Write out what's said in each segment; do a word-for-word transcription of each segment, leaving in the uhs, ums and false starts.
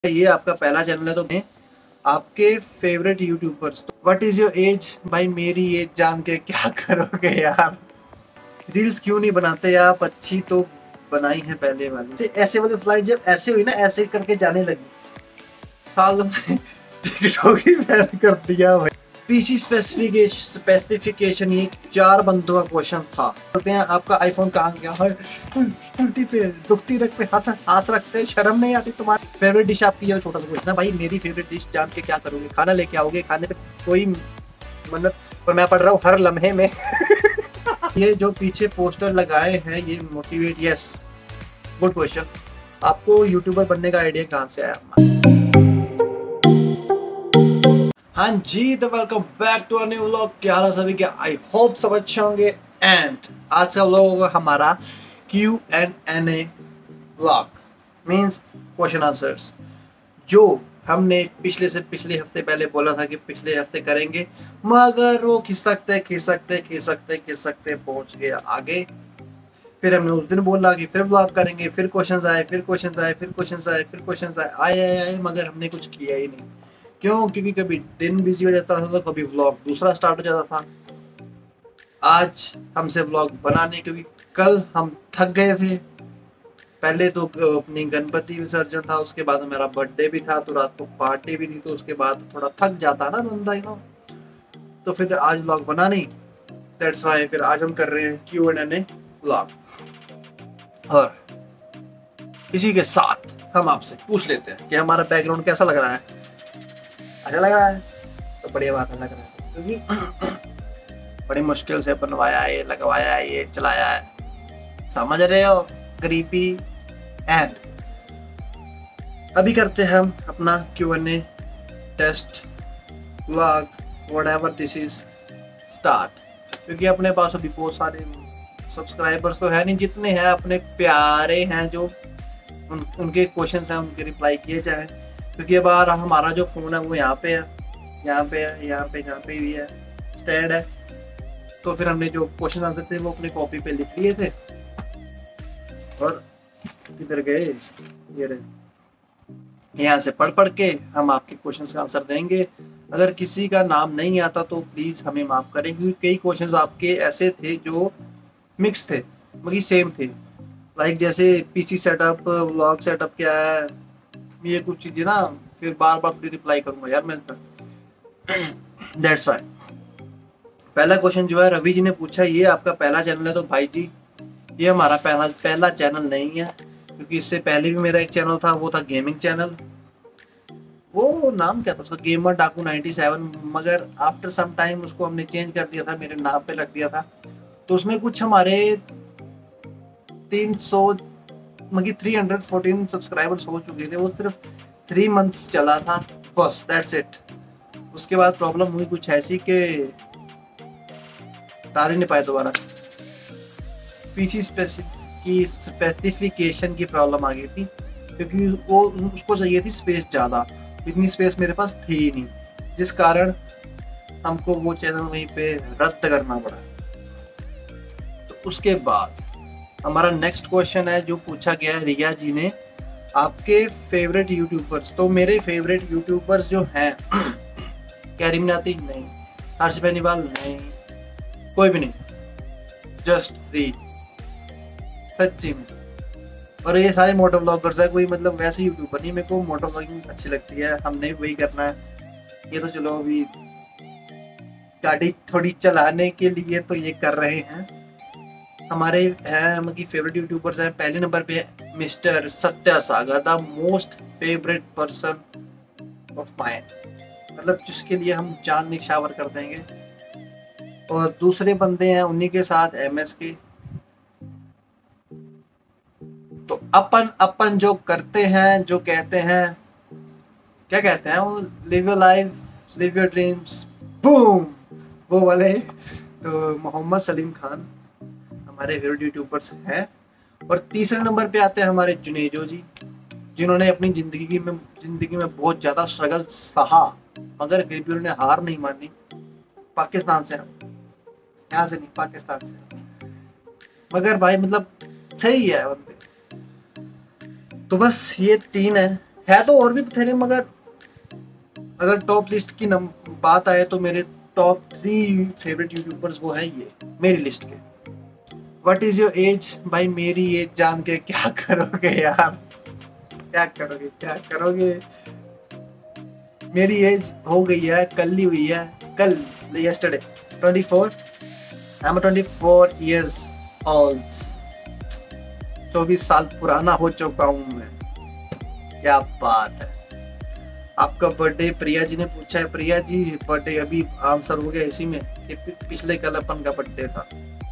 ये आपका पहला चैनल है तो मैं आपके फेवरेट यूट्यूबर्स। तो व्हाट इज योर एज? भाई मेरी एज जान के क्या करोगे यार। रील्स क्यों नहीं बनाते आप? अच्छी तो बनाई है पहले वाली। ऐसे वाली फ्लाइट जब ऐसे हुई ना, ऐसे करके जाने लगी, सालों में टिकटॉक ही बैन कर दिया भाई। पीसी स्पेसिफिकेशन स्पेसिफिकेशन ये चार बंदों का क्वेश्चन था। बोलते हैं आपका आईफोन कहाँ गया है? उल्टी पे दुखती रख पे हाथ हाथ रखते, शर्म नहीं आती तुम्हारी? फेवरेट डिश आपकी? ये छोटा सा क्वेश्चन है भाई। मेरी फेवरेट डिश जान के क्या करोगे? खाना लेके आओगे, खाने पे कोई मन्नत? और मैं पढ़ रहा हूँ हर लम्हे में। ये जो पीछे पोस्टर लगाए हैं ये मोटिवेट, यस, गुड क्वेश्चन। आपको यूट्यूबर बनने का आइडिया कहाँ से आया? हाँ जी, तो welcome back to a new vlog. क्या हाल है सभी के? आई होप सब अच्छे होंगे। एंड आज का व्लॉग होगा हमारा Q and n A vlog, means question answers, जो हमने पिछले से पिछले हफ्ते पहले बोला था कि पिछले हफ्ते करेंगे, मगर वो खिसकते खिसकते खिसकते खिसकते पहुंच गया आगे। फिर हमने उस दिन बोला कि फिर व्लॉग करेंगे, फिर क्वेश्चंस आए, फिर क्वेश्चंस आए, फिर क्वेश्चंस आए, फिर क्वेश्चंस आए, आए आए आए, मगर हमने कुछ किया ही नहीं। क्यों? क्योंकि कभी दिन बिजी हो जाता था तो कभी व्लॉग दूसरा स्टार्ट हो जाता था। आज हमसे व्लॉग बनाने, क्योंकि कल हम थक गए थे। पहले तो अपनी गणपति विसर्जन था, उसके बाद मेरा बर्थडे भी था, तो रात को पार्टी भी थी, तो उसके बाद थोड़ा थक जाता ना बंदा, यू नो। तो फिर आज व्लॉग बना नहीं, दैट्स व्हाई फिर आज हम कर रहे हैं क्यू एंड ए व्लॉग। और इसी के साथ हम आपसे पूछ लेते हैं कि हमारा बैकग्राउंड कैसा लग रहा है। अच्छा लग रहा है तो बढ़िया बात है, लग रहा है, क्योंकि बड़ी मुश्किल से बनवाया है, ये लगवाया है, ये चलाया है, समझ रहे हो? क्रीपी। एंड अभी करते हैं हम अपना Q n A test vlog, whatever this is start. क्योंकि अपने पास अभी बहुत सारे सब्सक्राइबर्स तो है नहीं, जितने हैं अपने प्यारे हैं जो उन, उनके क्वेश्चंस हैं उनके रिप्लाई किए जाएं। क्योंकि अब बार हमारा जो फ़ोन है वो यहाँ पे है, यहाँ पे है, यहाँ पे यहाँ पे भी है, स्टैंड है। तो फिर हमने जो क्वेश्चन आंसर थे वो अपने कॉपी पे लिख लिए थे, और किधर गए ये रहे, यहाँ से पढ़ पढ़ के हम आपके क्वेश्चन का आंसर देंगे। अगर किसी का नाम नहीं आता तो प्लीज़ हमें माफ़ करें, क्योंकि कई क्वेश्चन आपके ऐसे थे जो मिक्स थे मगर सेम थे। लाइक जैसे पीसी सेटअप, व्लॉग सेटअप क्या है, ये कुछ चीजें ना, फिर बार बार रिप्लाई करूंगा यार मैं। दैट्स व्हाई पहला क्वेश्चन जो है रवि जी ने पूछा, ये आपका पहला चैनल है? तो भाई जी ये हमारा पहला पहला चैनल नहीं है, क्योंकि इससे पहले भी मेरा एक चैनल था, वो था गेमिंग चैनल। वो नाम क्या था उसका? गेमर डाकू नाइनटी सेवन। मगर आफ्टर सम टाइम उसको हमने चेंज कर दिया था, मेरे नाम पे रख दिया था। तो उसमें कुछ हमारे तीन सौ मगर थ्री हंड्रेड फोर्टीन सब्सक्राइबर्स हो चुके थे। वो सिर्फ थ्री मंथ्स चला था, बस, दैट्स इट। उसके बाद प्रॉब्लम हुई कुछ ऐसी कि डाल ही नहीं पाए दोबारा। पीसी की स्पेसिफिकेशन की प्रॉब्लम आ गई थी, क्योंकि वो उसको चाहिए थी स्पेस ज़्यादा, इतनी स्पेस मेरे पास थी ही नहीं, जिस कारण हमको वो चैनल वहीं पे रद्द करना पड़ा। तो उसके बाद हमारा नेक्स्ट क्वेश्चन है जो पूछा गया है रिया जी ने, आपके फेवरेट यूट्यूबर्स। तो मेरे फेवरेट यूट्यूबर्स जो हैं, कैरी मिनाती नहीं, हर्ष बेनीवाल नहीं, कोई भी नहीं, जस्ट थ्री, सच्ची में। और ये सारे मोटो ब्लॉगर्स है, कोई मतलब वैसे यूट्यूबर नहीं। मेरे को मोटो ब्लॉगिंग अच्छी लगती है, हमने वही करना है। ये तो चलो अभी गाड़ी थोड़ी चलाने के लिए तो ये कर रहे हैं। हमारे हैं मतलब फेवरेट यूट्यूबर्स हैं, पहले नंबर पे है mister Satya Sagar, the most favourite person of mine, मतलब जिसके लिए हम जान निछावर कर देंगे। और दूसरे बंदे हैं उन्हीं के साथ एम एस के। तो अपन अपन जो करते हैं, जो कहते हैं, क्या कहते हैं वो, live your life, live your dreams, boom, वो वाले। तो मोहम्मद सलीम खान हमारे फेवरेट यूट्यूबर्स हैं। और तीसरे नंबर पे आते हैं हमारे जुनेजो जी, जिन्होंने अपनी जिंदगी में जिंदगी में बहुत ज्यादा स्ट्रगल सहा, मगर फिर भी उन्होंने हार नहीं मानी। पाकिस्तान से, यहाँ से नहीं, पाकिस्तान से, मगर भाई मतलब सही है बंदे। तो बस ये तीन है है तो और भी थे, मगर अगर टॉप लिस्ट की नम, बात आए तो मेरे टॉप थ्री फेवरेट यूट्यूबर्स वो है ये मेरी लिस्ट के। What is your age? भाई मेरी एज जान के क्या करोगे यार, क्या करोगे क्या करोगे। मेरी एज हो गई है, कल ही हुई है, कल yesterday twenty four. I am twenty four years old. चौबीस साल पुराना हो चुका हूं मैं। क्या बात है। आपका बर्थडे प्रिया जी ने पूछा है। प्रिया जी बर्थडे अभी आंसर हो गया इसी में कि पिछले कल अपन का बर्थडे था।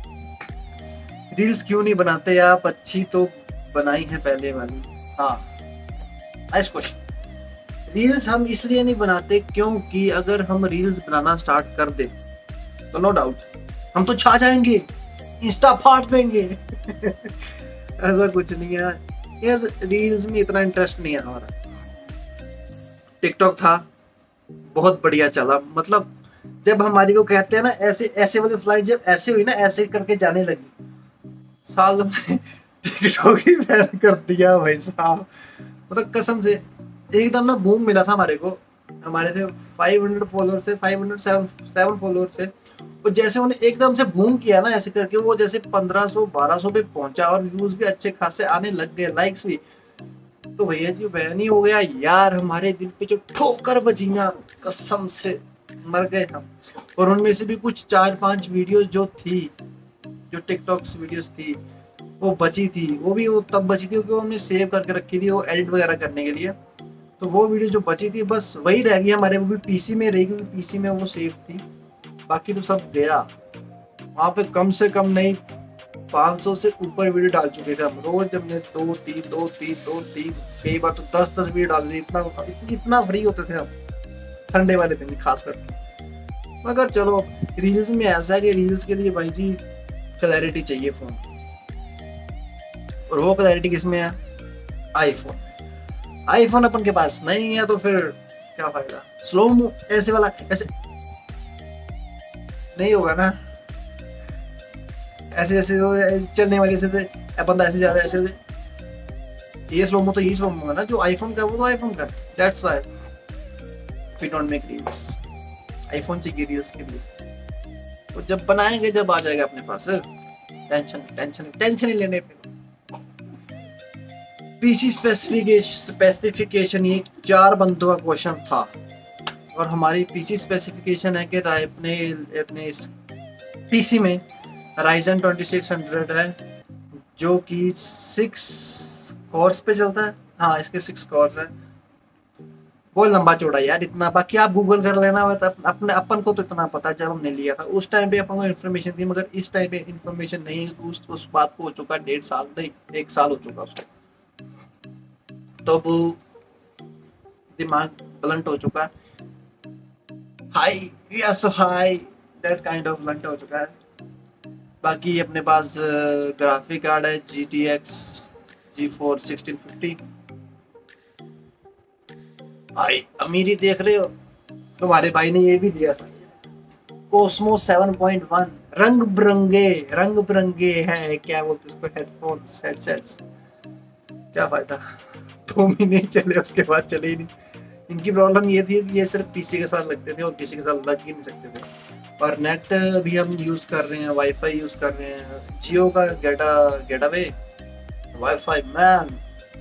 रील्स क्यों नहीं बनाते आप? अच्छी तो बनाई है पहले वाली। हाँ नाइस क्वेश्चन। रील्स हम इसलिए नहीं बनाते क्योंकि अगर हम रील्स बनाना स्टार्ट कर दे तो नो डाउट हम तो छा जाएंगे, इंस्टा फाड़ देंगे। ऐसा कुछ नहीं है यार, रील्स में इतना इंटरेस्ट नहीं है हमारा। टिकटॉक था बहुत बढ़िया चला, मतलब जब हमारी को कहते हैं ना ऐसे ऐसे वाली फ्लाइट जब ऐसे हुई ना, ऐसे करके जाने लगी, साल में टिकटॉक ही बैन कर दिया भाई साहब। मतलब कसम से एकदम ना बूम मिला था हमारे को। हमारे थे फाइव हंड्रेड फॉलोअर से फाइव हंड्रेड सेवन फॉलोअर से, और जैसे उन्हें एकदम से बूम किया ना ऐसे करके, वो जैसे पंद्रह सौ बारह सौ पे पहुंचा और व्यूज भी अच्छे खासे आने लग गए, लाइक्स भी। तो भैया जी बैन ही हो गया यार। हमारे दिल पे जो ठोकर बजी ना, कसम से मर गए हम। और उनमें से भी कुछ चार पांच वीडियोस जो थी, जो टिकटॉक वीडियोस थी वो बची थी, वो भी वो तब बची थी क्योंकि हमने सेव करके रखी थी वो एडिट वगैरह करने के लिए। तो वो वीडियो जो बची थी बस वही रह गई हमारे, वो भी पीसी में रह गई, पीसी में वो सेव थी। बाकी तो सब गया। वहाँ पे कम से कम नहीं पाँच सौ से ऊपर वीडियो डाल चुके थे हम। रोज हमने दो तीन दो तीन दो तीन कई बार तो दस दस वीडियो डाल दी। इतना इतना फ्री होते थे हम संडे वाले दिन खास करके। मगर चलो रील्स में ऐसा है कि रील्स के लिए भाई जी क्लैरिटी चाहिए फोन, और वो क्लैरिटी किसमें है? आईफोन। आईफोन अपन के पास नहीं है तो फिर क्या फायदा। स्लो ऐसे वाला ऐसे नहीं होगा ना, ऐसे ऐसे चलने वाले से अपन ऐसे जा रहे हैं ऐसे। ये स्लो मो तो ये स्लो मो है ना, जो आईफोन का वो तो आईफोन का। That's why we don't make reels. IPhone चाहिए रील्स के लिए। तो जब बनाएंगे जब आ जाएगा अपने पास, टेंशन टेंशन टेंशन ही लेने पे। पीसी स्पेसिफिकेशन स्पेसिफिकेशन ये चार बंदों का क्वेश्चन था, और हमारी पीसी स्पेसिफिकेशन है कि अपने अपने इस पीसी में राइजन ट्वेंटी सिक्स हंड्रेड है, जो कि सिक्स कोर्स पे चलता है। हाँ इसके सिक्स कोर्स है। वो लंबा चौड़ा यार इतना, बाकी आप गूगल कर लेना। अपने अपन को तो इतना पता जब हमने लिया था उस टाइम पे अपन को इन्फॉर्मेशन थी, मगर इस टाइम पे इन्फॉर्मेशन नहीं है। तो उस, उस बात को हो चुका डेढ़ साल नहीं एक साल हो चुका उसको। तो वो दिमाग ब्लंट हो चुका है, high yes high that kind of blunt हो चुका है। बाकी अपने पास ग्राफिक कार्ड है G T X G four sixteen fifty. भाई अमीरी देख रहे हो, तुम्हारे भाई ने ये भी दिया था कोस्मो सेवन पॉइंट वन। रंग बिरंगे रंग बिरंगे है, क्या बोलते उसको, हेडफोन्स हेडसेट्स। क्या फायदा, दो महीने चले उसके बाद चले ही नहीं। इनकी प्रॉब्लम ये थी कि ये सिर्फ पीसी के साथ लगते थे और किसी के साथ लग ही नहीं सकते थे। और नेट भी हम यूज कर रहे हैं, वाईफाई यूज कर रहे हैं, जियो का गेटा गेटअवे वाईफाई मैन।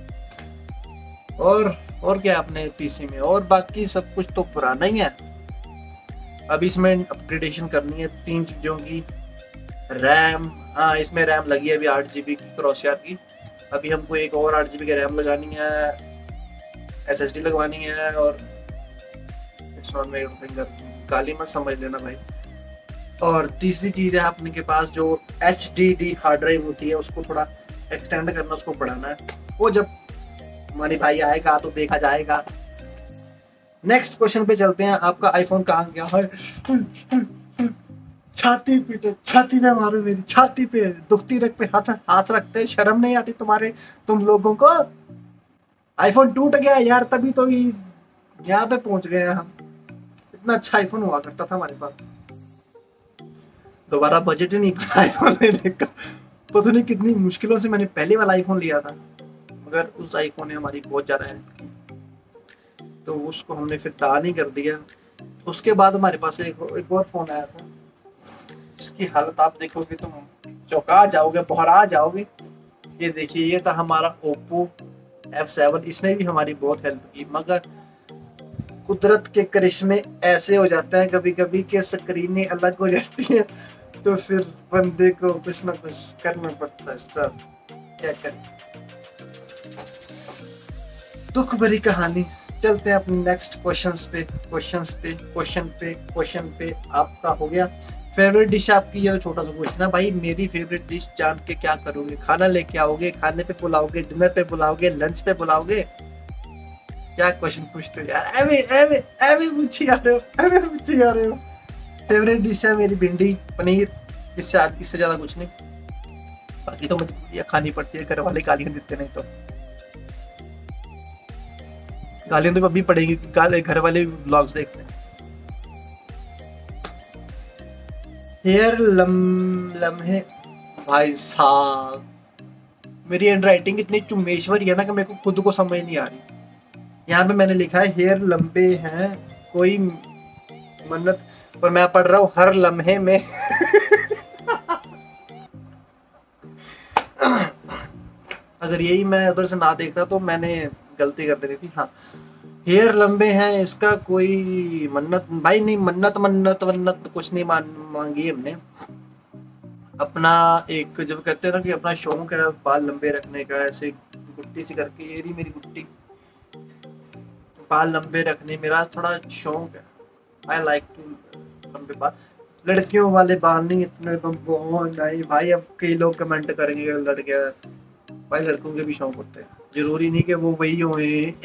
और और क्या अपने पीसी में, और बाकी सब कुछ तो पुराना ही है। अब इसमें अपग्रेडेशन करनी है तीन चीजों की। रैम, हाँ इसमें रैम लगी है अभी आठ जीबी की क्रॉसयार की। अभी हमको एक और आठ जीबी की रैम लगानी है, एसएसडी लगवानी है, और इट्स नॉट मेड फिंगर, गाली मत समझ लेना भाई। और तीसरी चीज है अपने के पास जो H D D hard drive होती है, उसको थोड़ा एक्सटेंड करना, उसको बढ़ाना है। वो जब हमारे भाई आएगा तो देखा जाएगा। नेक्स्ट क्वेश्चन पे चलते हैं। आपका आईफोन कहाँ गया है? छाती पीटे, छाती पे मारो, मेरी छाती पे दुखती रख पे हाथ हाथ रखते, शर्म नहीं आती तुम्हारे तुम लोगों को? आईफोन टूट गया यार, तभी तो यहाँ पे पहुंच गए हैं हम। इतना अच्छा आईफोन हुआ करता था हमारे पास, दोबारा बजट ही नहीं पड़ा आईफोन लेने का। पता नहीं कितनी मुश्किलों से मैंने पहले वाला आईफोन लिया था, मगर उस आईफोन ने हमारी बहुत ज्यादा हेल्प की। तो उसको हमने फिर दान ही कर दिया। उसके बाद हमारे पास एक, एक और फोन आया था जिसकी हालत आप देखोगे तुम चौंका जाओगे, बहरा जाओगे। ये देखिए, ये था हमारा ओप्पो एफ सेवन। इसने भी हमारी बहुत हेल्प की, मगर कुदरत के करिश्मे ऐसे हो जाते हैं कभी कभी कि स्क्रीनें अलग हो जाती हैं, तो फिर बंदे को कुछ ना कुछ करना पड़ता है। सर क्या करें, दुख भरी कहानी। चलते हैं अपने नेक्स्ट क्वेश्चंस पे क्वेश्चंस पे क्वेश्चन पे क्वेश्चन पे आपका हो गया फेवरेट डिश आपकी। ये छोटा सा क्वेश्चन है भाई, मेरी फेवरेट डिश जान के क्या करोगे? खाना लेके आओगे, खाने पे बुलाओगे, डिनर पे बुलाओगे, लंच पे बुलाओगे? क्या क्वेश्चन पूछते हो यार, एवे एवे एवे पूछी आ रहे हो, एवे पूछी आ रहे हो। फेवरेट डिश है मेरी भिंडी पनीर, इससे इससे ज्यादा कुछ नहीं। बाकी तो मुझे खानी पड़ती है, घर वाले गालियां देते नहीं तो। गालियां तो अभी पड़ेगी, घर वाले ब्लॉग्स देखते हैं। हेयर लम लम्हे भाई साहब, मेरी हैंड राइटिंग इतनी चुम्बेश्वरी है ना कि मेरे को खुद को समझ नहीं आ रही। यहाँ पे मैंने लिखा है हेयर लंबे हैं कोई मन्नत, पर मैं पढ़ रहा हूँ हर लम्हे में। अगर यही मैं उधर से ना देखता तो मैंने गलती कर देनी थी। हाँ, हेयर लंबे हैं इसका कोई मन्नत भाई नहीं, मन्नत मन्नत मन्नत कुछ नहीं मान मांगी हमने। अपना एक जब कहते हैं ना कि अपना शौक है बाल लंबे रखने का, ऐसे गुट्टी सी करके, ये रही मेरी गुट्टी, बाल लंबे रखने मेरा थोड़ा शौक है। आई लाइक टू लंबे बाल, लड़कियों वाले बाल नहीं इतने नहीं भाई। अब कई लोग कमेंट करेंगे लड़के, भाई लड़कों के भी शौक होते हैं, जरूरी नहीं कि वो वही हो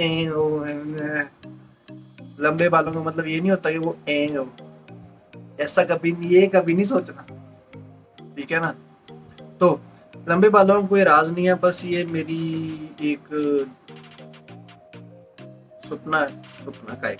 लंबे बालों का मतलब ये नहीं होता कि वो ए हो, ऐसा कभी नहीं, ये कभी नहीं सोचना, ठीक है ना। तो लंबे बालों का कोई राज नहीं है, बस ये मेरी एक सपना है, सपना का एक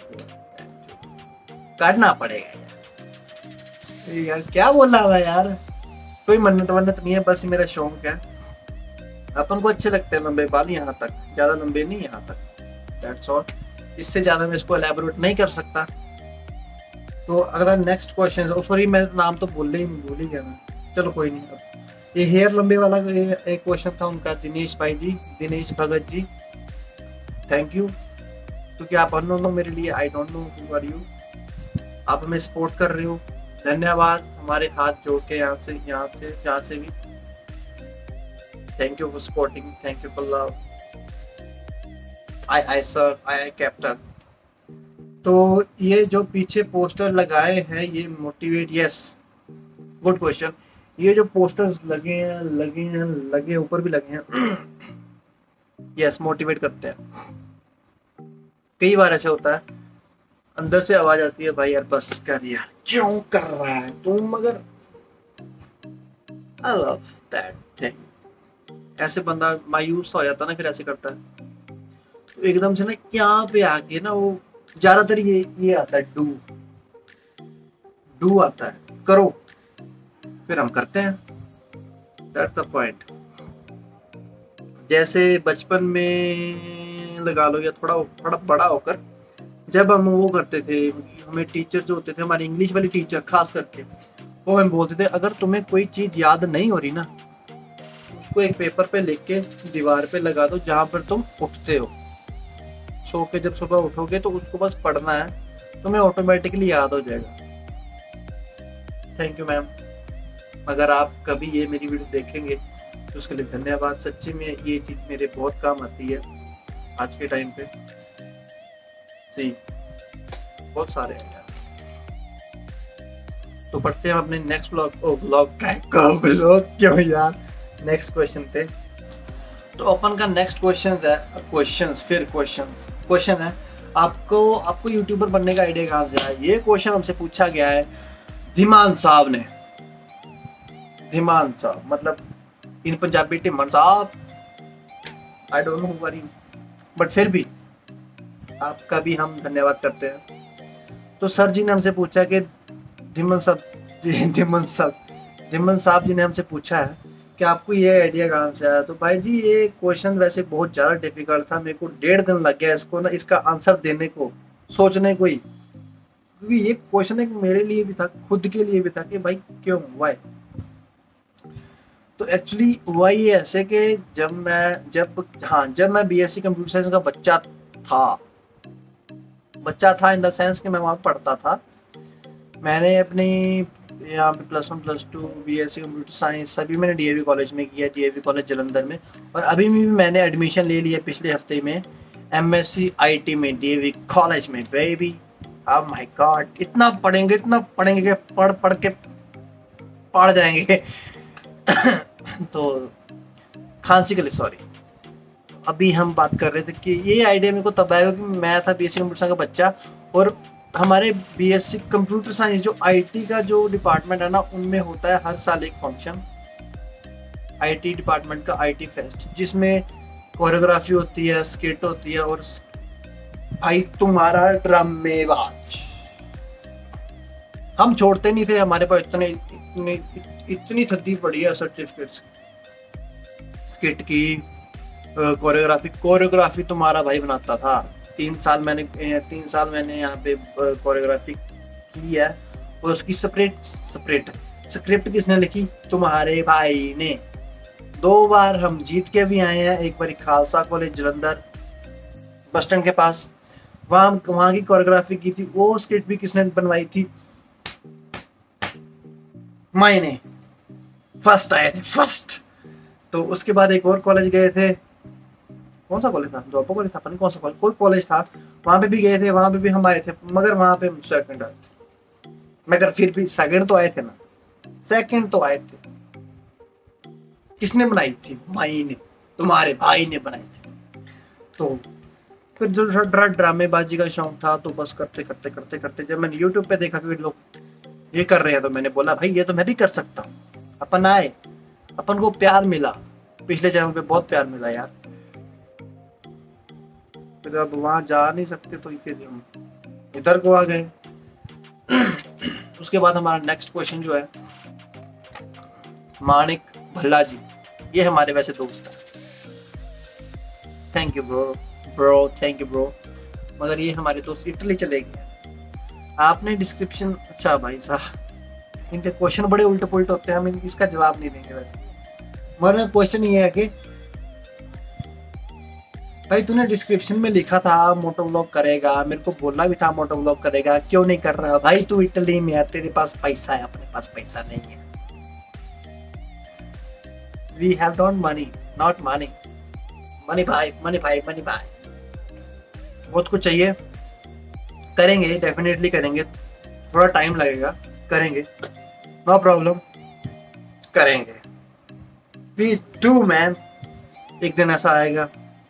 काटना पड़ेगा यार। क्या बोला हुआ यार, कोई मन्नत वन्नत नहीं है, बस मेरा शौक है। अपन को अच्छे लगते हैं लंबे बाल, यहाँ तक, ज्यादा लंबे नहीं, यहाँ तक, दैट्स ऑल। इससे ज्यादा मैं इसको एलैबोरेट नहीं कर सकता। तो अगला नेक्स्ट क्वेश्चन, सॉरी मैं नाम तो बोल ही भूल ही गया मैं, चलो कोई नहीं। अब ये हेयर लंबे वाला एक क्वेश्चन था उनका, दिनेश भाई जी, दिनेश भगत जी, थैंक यू, क्योंकि आप अननोन हो मेरे लिए, I don't know who are you, आप हमें सपोर्ट कर रहे हो, धन्यवाद। हमारे हाथ जोड़ के यहाँ से यहाँ से जहाँ से भी, thank you for supporting, thank you for love, aye aye sir, aye aye captain. तो ये जो पीछे पोस्टर लगाए हैं ये मोटिवेट, यस गुड क्वेश्चन। ये जो पोस्टर्स लगे हैं लगे हैं लगे ऊपर भी लगे हैं, यस मोटिवेट करते हैं। कई बार ऐसा होता है अंदर से आवाज आती है, भाई यार बस कर यार, क्यों कर रहा है तू, मगर आई लव दैट थिंग। ऐसे बंदा मायूस हो जाता ना, फिर ऐसे करता है तो एकदम से ना यहाँ पे आके ना, वो ज्यादातर ये ये आता है डू डू आता है, करो, फिर हम करते हैं, दैट्स द पॉइंट। जैसे बचपन में लगा लो या थोड़ा थोड़ा बड़ा होकर, जब हम वो करते थे, हमें टीचर जो होते थे, हमारी इंग्लिश वाली टीचर खास करके, वो हमें बोलते थे अगर तुम्हें कोई चीज याद नहीं हो रही ना, उसको एक पेपर पे लिख के दीवार पे लगा दो जहां पर तुम उठते हो, सो के जब सुबह उठोगे तो उसको बस पढ़ना है, तुम्हें ऑटोमेटिकली याद हो जाएगा। थैंक यू मैम, अगर आप कभी ये मेरी वीडियो देखेंगे तो उसके लिए धन्यवाद। सच्ची में ये चीज मेरे बहुत काम आती है आज के टाइम पे, जी बहुत सारे हैं यार। तो पढ़ते हैं अपने नेक्स्ट ब्लॉग, ओ ब्लॉग का ब्लॉग क्यों यार, नेक्स्ट क्वेश्चन पे। तो अपन का नेक्स्ट क्वेश्चन है, क्वेश्चंस फिर क्वेश्चंस क्वेश्चन है, आपको आपको यूट्यूबर बनने का आइडिया कहाँ से आया? ये क्वेश्चन हमसे पूछा गया है धीमान साहब ने, धीमान साहब मतलब इन पंजाबी टिमन साहब, I don't know who are you, but फिर भी आपका भी हम धन्यवाद करते हैं। तो सर जी ने हमसे पूछा कि धीमन साहब जी धीमन साहब धीमन साहब जी ने हमसे पूछा है कि आपको ये आइडिया कहाँ से आया, तो भाई जी ये क्वेश्चन वैसे बहुत ज़्यादा डिफिकल्ट था, मेरे को डेढ़ दिन लग गया इसको ना, इसका आंसर देने को, सोचने को ही, क्योंकि ये क्वेश्चन एक मेरे लिए भी था, खुद के लिए भी था कि भाई क्यों, वाई। तो एक्चुअली हुआ ये ऐसे कि जब मैं जब हाँ जब मैं बीएससी कंप्यूटर साइंस का बच्चा था बच्चा था इन द सेंस कि मैं वहाँ पढ़ता था, मैंने अपनी यहाँ पे plus one plus two BSc computer science सभी मैंने डीएवी कॉलेज में किया, डीएवी कॉलेज जलंधर में, और अभी भी मैंने एडमिशन ले लिया पिछले हफ्ते में एमएससी आईटी में डीएवी कॉलेज में बेबी। अब माय गॉड, इतना पढ़ेंगे इतना पढ़ेंगे कि पढ़ पढ़ के पढ़ जाएंगे तो खांसी के लिए सॉरी। अभी हम बात कर रहे थे कि ये आइडिया मेरे को तब आएगा कि मैं था बीएससी कंप्यूटर साइंस का बच्चा, और हमारे बीएससी कंप्यूटर साइंस जो आईटी का जो डिपार्टमेंट है ना, उनमें होता है हर साल एक फंक्शन, आईटी डिपार्टमेंट का आईटी फेस्ट, जिसमें कोरियोग्राफी होती है, स्किट होती है, और भाई तुम्हारा ड्रामेबाज हम छोड़ते नहीं थे। हमारे पास इतने इतने इतनी थद्दी पड़ी है सर्टिफिकेट्स, स्किट की, कोरियोग्राफी कोरियोग्राफी तुम्हारा भाई बनाता था। तीन साल मैंने तीन साल मैंने यहाँ पे कोरियोग्राफी की है, और उसकी सेपरेट सेपरेट स्क्रिप्ट किसने लिखी? तुम्हारे भाई ने। दो बार हम जीत के भी आए हैं, एक बार Khalsa college Jalandhar bus stand के पास, वहाँ वहाँ की कोरियोग्राफी की थी, वो स्क्रिप्ट भी किसने बनवाई थी? मैंने। फर्स्ट आए थे, फर्स्ट। तो उसके बाद एक और कॉलेज गए थे, कौन सा कॉलेज था? द्वापा कॉलेज था, पता नहीं कौन सा कॉलेज, कोई कॉलेज था, वहां पे भी गए थे, वहां पे भी हम आए थे, मगर वहां पे सेकंड आए थे, मगर फिर भी सेकंड तो आए थे ना, सेकंड तो आए थे। किसने बनाई थी? माई ने, तुम्हारे भाई ने बनाई थी। तो फिर जो ड्रामेबाजी का शौक था, तो बस करते करते करते करते जब मैंने यूट्यूब पे देखा कि लोग ये कर रहे हैं, तो मैंने बोला भाई ये तो मैं भी कर सकता हूँ। अपन आए, अपन को प्यार मिला, पिछले चैनल पे बहुत प्यार मिला यार। फिर अब वहां जा नहीं सकते तो फिर हम इधर को आ गए। उसके बाद हमारा नेक्स्ट क्वेश्चन जो है, मानिक भल्ला जी, ये हमारे वैसे दोस्त है, thank you bro bro thank you bro, मगर ये हमारे दोस्त इटली चले गए। आपने डिस्क्रिप्शन, अच्छा भाई साहब इनके क्वेश्चन बड़े उल्टे पुल्टे होते हैं, हम इसका जवाब नहीं देंगे वैसे, मगर क्वेश्चन ये है कि भाई तूने डिस्क्रिप्शन में लिखा था मोटो व्लॉग करेगा, मेरे को बोलना भी था मोटो व्लॉग करेगा, क्यों नहीं कर रहा? भाई तू इटली में है, तेरे पास पैसा है, अपने पास पैसा नहीं है। We have don't money, not money, money भाई, मनी भाई, मनी भाई, बहुत कुछ चाहिए। करेंगे, डेफिनेटली करेंगे, थोड़ा टाइम लगेगा, करेंगे, नो प्रॉब्लम, करेंगे। We do man. एक दिन ऐसा आएगा,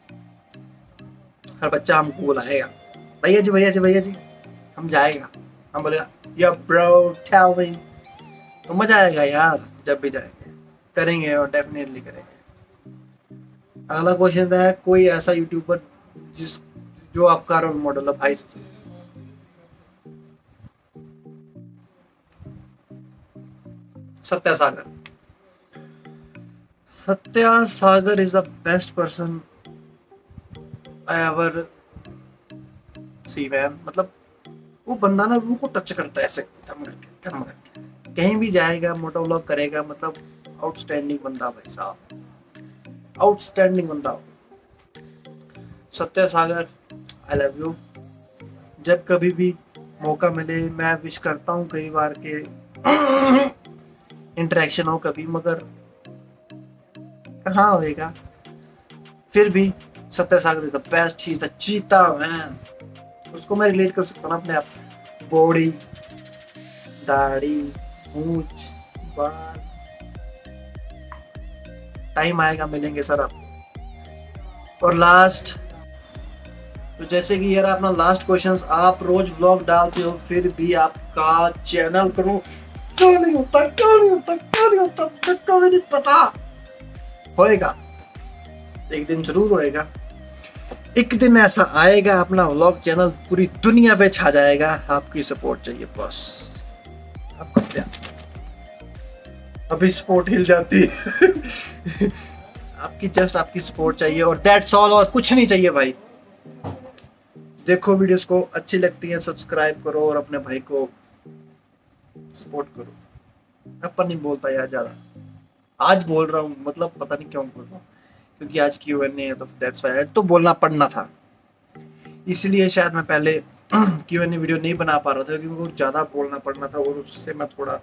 हर बच्चा हमको बुलाएगा, भैया जी भैया जी भैया जी, हम जाएगा, हम बोलेगा या ब्रो टेल मी, तो मजा आएगा यार जब भी जाएंगे, करेंगे और डेफिनेटली करेंगे। अगला क्वेश्चन है, कोई ऐसा यूट्यूबर जिस जो आपका रोल मॉडल है? भाई Satya Sagar. Satya Sagar is the best person I ever see man. मतलब वो बंदा ना रूह को टच करता है ऐसे, धम करके धम करके, कहीं भी जाएगा मोटो व्लॉग करेगा, मतलब आउटस्टैंडिंग बंदा भाई साहब, आउटस्टैंडिंग बंदा Satya Sagar. I love you. जब कभी भी मौका मिले मैं विश करता हूँ कई बार के इंटरेक्शन हो कभी, मगर कहाँ होएगा। फिर भी Satya Sagar is the best, he is the cheetah man. उसको मैं रिलेट कर सकता हूँ अपने आप, बॉडी, दाढ़ी, मूंछ, बाल। टाइम आएगा मिलेंगे सर आपको। और लास्ट, तो जैसे कि यार अपना लास्ट क्वेश्चन, आप रोज व्लॉग डालते हो फिर भी आपका चैनल करो क्यों नहीं होता, क्यों नहीं होता, क्यों नहीं होता, मेरे को भी नहीं पता। होएगा, एक दिन जरूर होएगा, एक दिन ऐसा आएगा अपना व्लॉग चैनल पूरी दुनिया पे छा जाएगा। आपकी सपोर्ट चाहिए बस, आपका प्यार। अभी सपोर्ट हिल जाती है। आपकी जस्ट आपकी सपोर्ट चाहिए और दैट्स ऑल, और कुछ नहीं चाहिए भाई। देखो वीडियोस को अच्छी लगती है सब्सक्राइब करो और अपने भाई को सपोर्ट करो। अपन नहीं बोलता यार ज्यादा, आज बोल रहा हूँ, मतलब पता नहीं क्यों बोल रहा हूँ, क्योंकि आज क्यू एन ए है तो दैट्स व्हाई तो बोलना पड़ना था, इसलिए शायद मैं पहले क्यू एन ए वीडियो नहीं बना पा रहा था क्योंकि मुझे ज्यादा बोलना पड़ना था और उससे मैं थोड़ा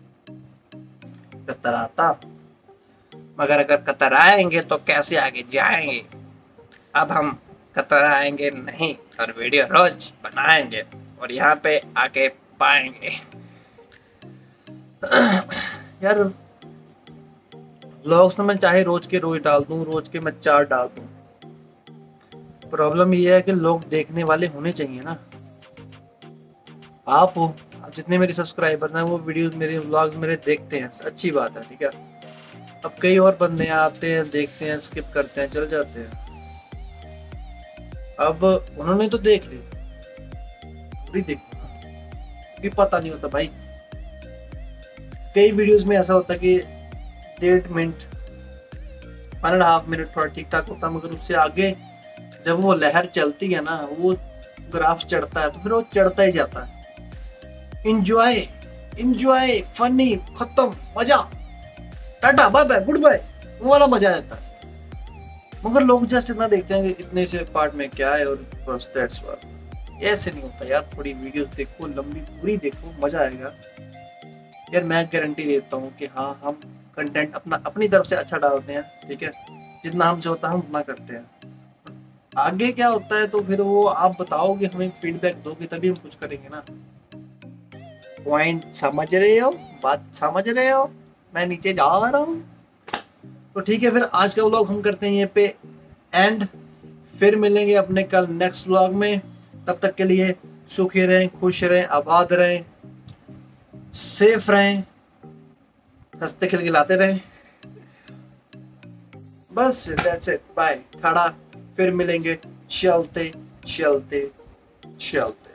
कतराता। मगर अगर कतराएंगे तो कैसे आगे जाएंगे। अब हम कतराएंगे नहीं और वीडियो रोज बनाएंगे और यहाँ पे आके पाएंगे। यार व्लॉग्स तो मैं चाहे रोज के रोज डाल दूं, रोज के मैं चार डाल दूं, प्रॉब्लम ये है कि लोग देखने वाले होने चाहिए ना। आप हो, आप जितने मेरे सब्सक्राइबर्स हैं वो वीडियोस मेरे व्लॉग्स मेरे देखते हैं, अच्छी बात है, ठीक है। अब कई और बंदे आते हैं, देखते हैं, स्किप करते हैं, चल जाते हैं। अब उन्होंने तो देख ली, भी देखो भी पता नहीं होता भाई। कई वीडियोस में ऐसा होता है कि डेढ़ minute one and half minute थोड़ा ठीक ठाक होता है, मगर उससे आगे जब वो लहर चलती है ना, वो ग्राफ चढ़ता है तो फिर वो चढ़ता ही जाता है। इंजॉय इंजॉय फनी खत्म मजा tata bye bye goodbye, वो वाला मजा आता है। मगर लोग जस्ट इतना देखते हैं कि इतने से पार्ट में क्या है और बस दैट्स व्हाट। ऐसे नहीं होता यार, थोड़ी वीडियोस देखो, लंबी पूरी देखो, मजा आएगा यार। मैं गारंटी देता हूँ कि हाँ हम कंटेंट अपना अपनी तरफ से अच्छा डालते हैं, ठीक है। जितना हमसे होता है हम उतना करते हैं। आगे क्या होता है तो फिर वो आप बताओगे, हमें फीडबैक दोगे तभी हम कुछ करेंगे ना। पॉइंट समझ रहे हो, बात समझ रहे हो, मैं नीचे जा रहा हूँ। तो ठीक है, फिर आज का व्लॉग हम करते हैं ये पे एंड, फिर मिलेंगे अपने कल नेक्स्ट व्लॉग में। तब तक के लिए सुखी रहें, खुश रहें, आबाद रहें, सेफ रहें, हंसते खिलखिलाते रहें। बस दैट्स इट, बाय टाटा। फिर मिलेंगे चलते चलते चलते।